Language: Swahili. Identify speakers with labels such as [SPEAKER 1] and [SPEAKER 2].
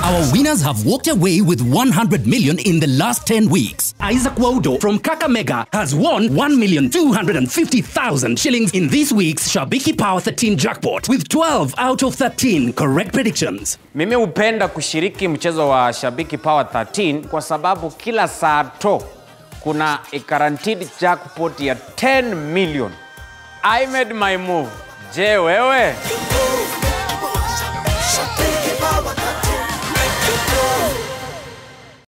[SPEAKER 1] Our winners have walked away with 100 million in the last 10 weeks. Isaac Waudo from Kakamega has won 1,250,000 shillings in this week's Shabiki Power 13 jackpot with 12 out of 13 correct predictions.
[SPEAKER 2] Mimi hupenda kushiriki mchezo wa Shabiki Power 13 kwa sababu kila saa to kuna a guaranteed jackpot ya 10 million. I made my move. Je, wewe?